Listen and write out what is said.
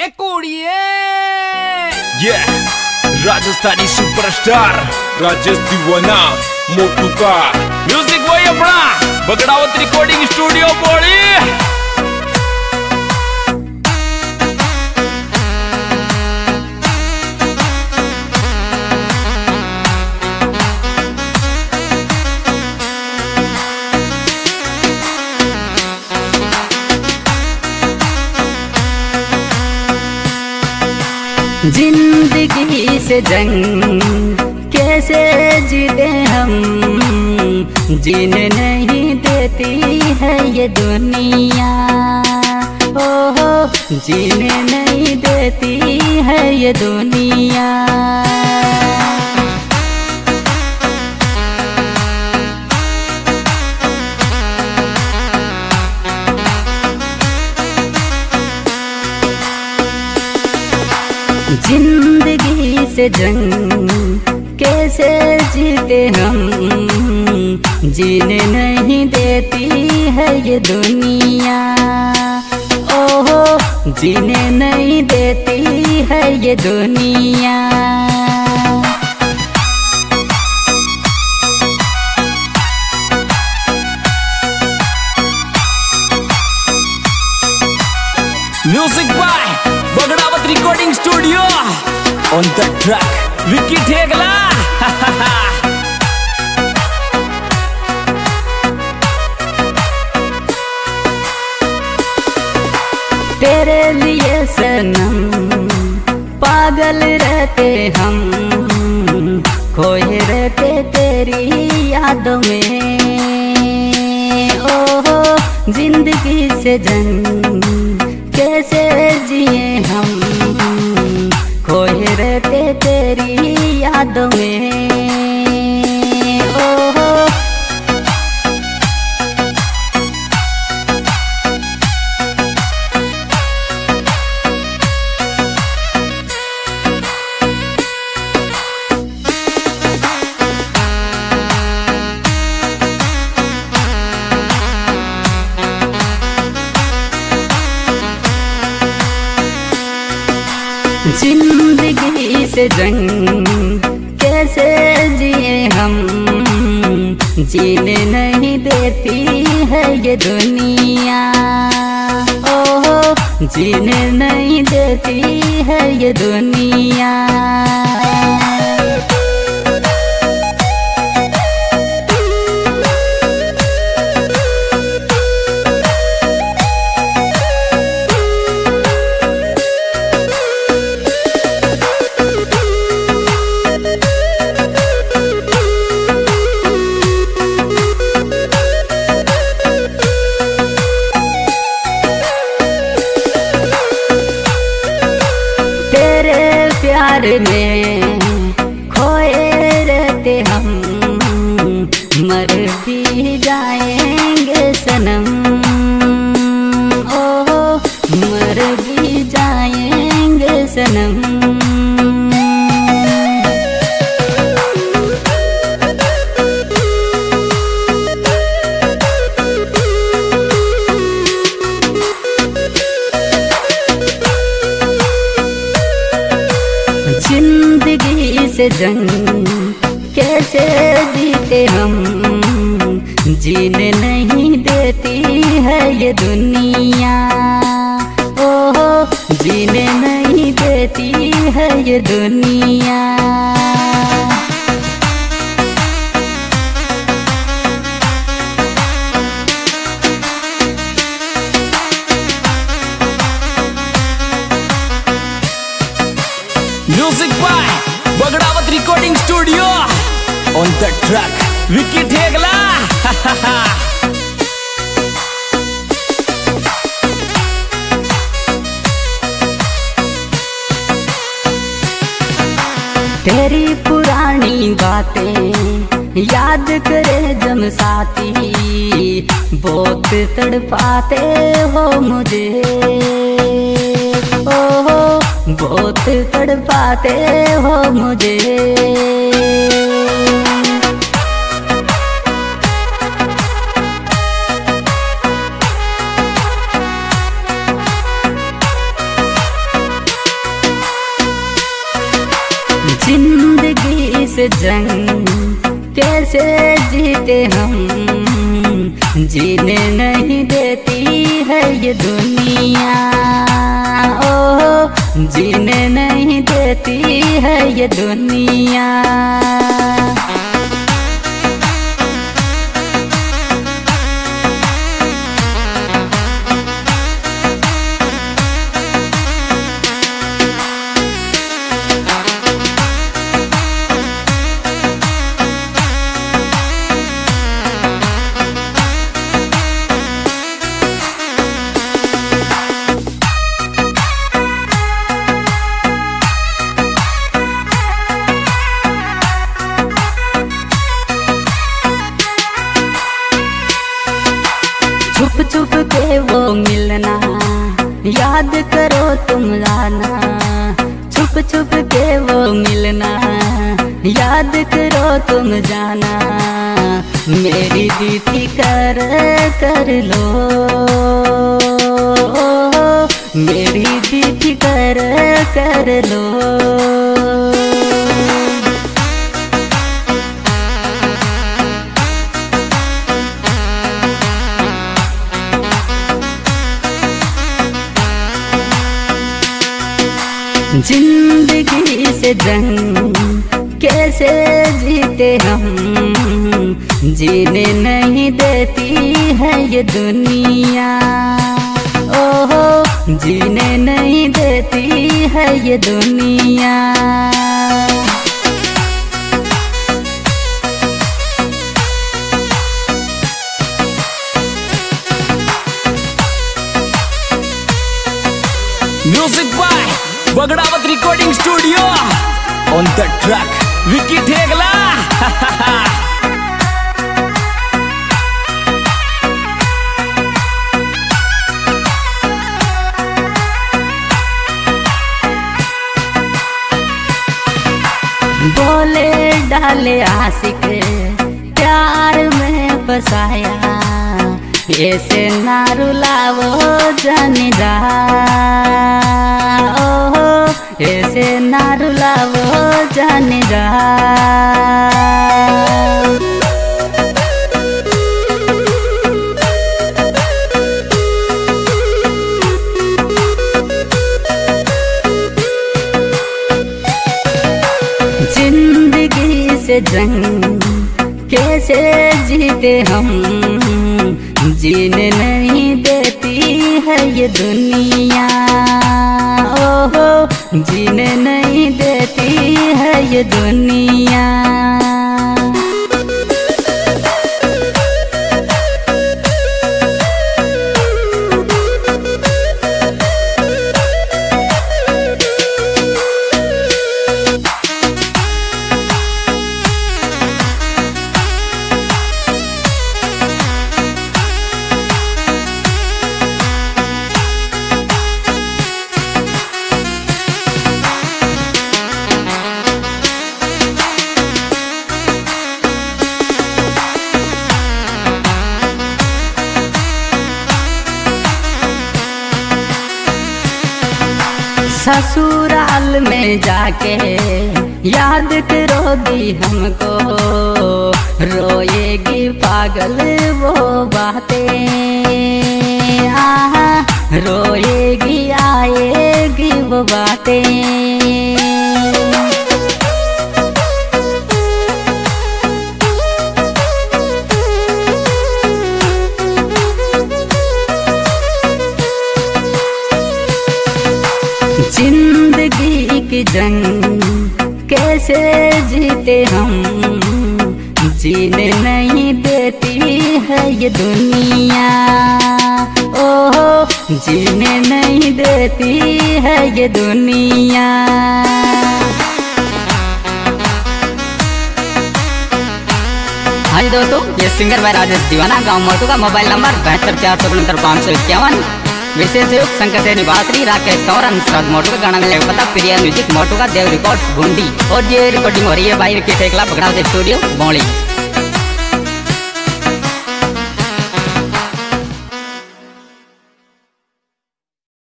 ये राजस्थानी सुपरस्टार राजेश दीवाना मोटू का म्यूजिक वही अपना बगड़ावत रिकॉर्डिंग स्टूडियो बोली। जिंदगी से जंग कैसे जीते हम, जीने नहीं देती है ये दुनिया। ओहो जीने नहीं देती है ये दुनिया। जिंदगी से जंग कैसे जीते हम, जीने नहीं देती है ये दुनिया। ओहो जीने नहीं देती है ये दुनिया। Music by Bagdawat recording studio on the track Vicky Thegla. तेरे लिए सनम पागल रहते हम, खोए रहते तेरी यादों में। ओहो जिंदगी से जंग कैसे जिए हम, खोए रहते तेरी यादों में। ओहो जिंदगी से जंग कैसे जिए हम, जीने नहीं देती है ये दुनिया। ओहो जीने नहीं देती है ये दुनिया। प्यार में खोए रहते हम, मर भी जाएंगे सनम। ओहो मर भी जाएंगे सनम। जिंदगी से जंग कैसे जीते हम, जीने नहीं देती है ये दुनिया। ओहो जीने नहीं देती है ये दुनिया। Music by Bagdawat recording studio on the track Vicky Thegla. तेरी पुरानी बातें याद करे जम साथी, बहुत तड़पाते हो मुझे। ओहो बहुत तड़पाते हो मुझे। जिंदगी से जंग कैसे जीते हम, जीने नहीं देती है ये दुनिया। ओ जीने नहीं देती है ये दुनिया। छुप छुप के वो मिलना, याद करो तुम आना। छुप छुप के वो मिलना, याद करो तुम जाना। मेरी दी फिकर कर लो, मेरी दी फिकर कर लो। जिंदगी से जंग कैसे जीते हम, जीने नहीं देती है ये दुनिया। ओहो जीने नहीं देती है ये दुनिया। Music by Bagdawat recording studio, on the track Vicky Thegla. बोले डाले आशिक प्यार में फसाया, ऐसे ना रुलावो जाने जा। ओहो ऐसे ना रुलावो जाने जा। जिंदगी से जंग कैसे जीते हम, जीने नहीं देती है ये दुनिया। ओहो जीने नहीं देती है ये दुनिया। ससुराल में जाके याद करोगी हमको, रोएगी पागल वो बातें। आहा रोएगी आएगी वो बातें। जिंदगी की जंग कैसे जीते हम, जीने नहीं देती है ये दुनिया। ओहो जीने नहीं देती है ये दुनिया। हाँ जी दोस्तों, ये सिंगर भाई राजेश दीवाना, गांव मोटू का, मोबाइल नंबर 72 विशेष सहयोग शंकर से निवासी राकेश कंवर, अनुराग मोटू का, गाना मिलेगा पता प्रिया म्यूजिक मोटू का, देव रिकॉर्ड्स बूंदी। और ये रिकॉर्डिंग हो रही है भाई विकी ठेगला, बगड़ावत स्टूडियो, बौली।